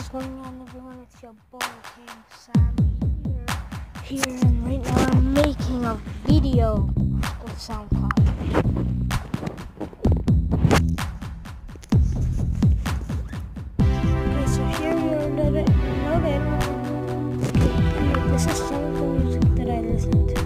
What's going on, everyone? It's your boy King Sam here, and right now I'm making a video with SoundCloud. Okay, so here you're loaded. Okay, this is some of the music that I listen to.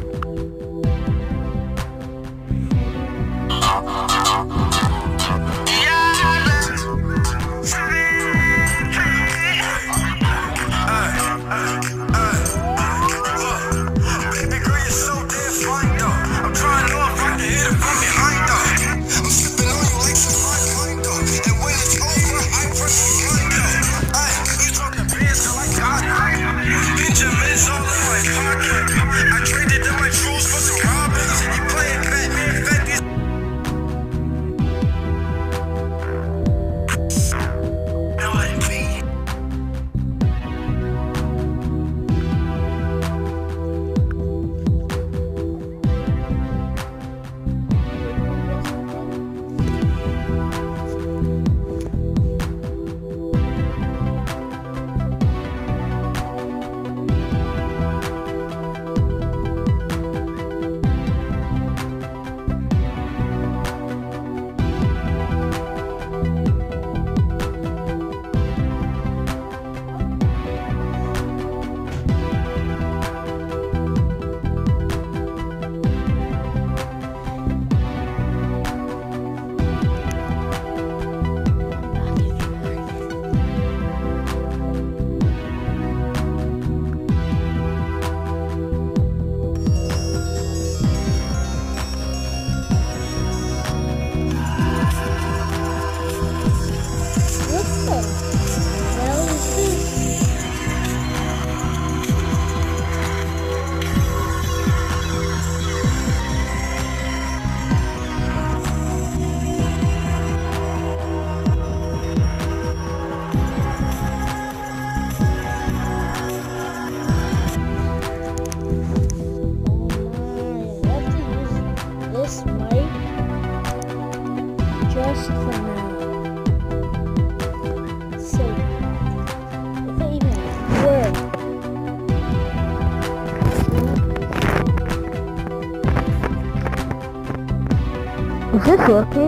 Just for now. So, if it even works. Is this working?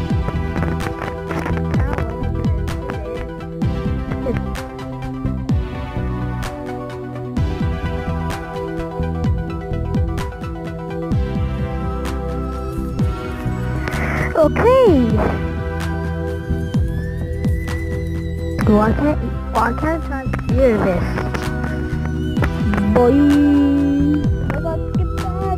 Okay. Why can't I hear this? Boy. Let's get back.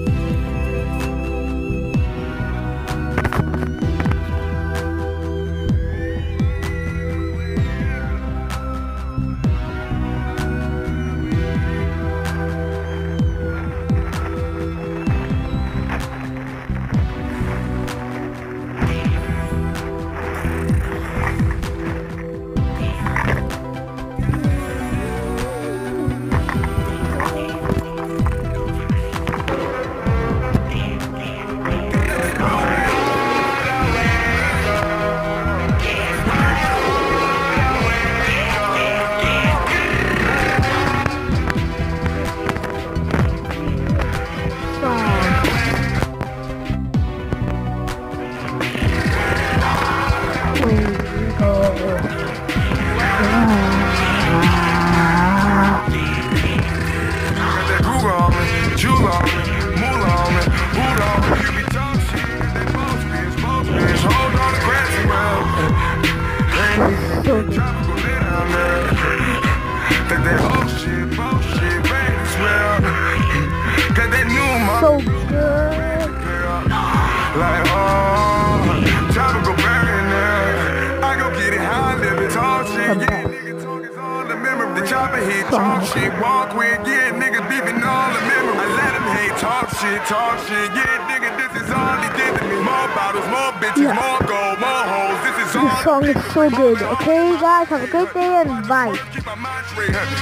So good. Like, time to go back in there. I go get it high, live it, talk shit. Yeah, nigga talk is all the memory. The chopper hit, talk shit. Walk with, yeah, niggas beefing all the memory. I let them hate, talk shit. Yeah, nigga, this is all he did to me. More bottles, more bitches, more gold, more hoes. This is all. This song is so good. Okay, guys, have a great day and bye.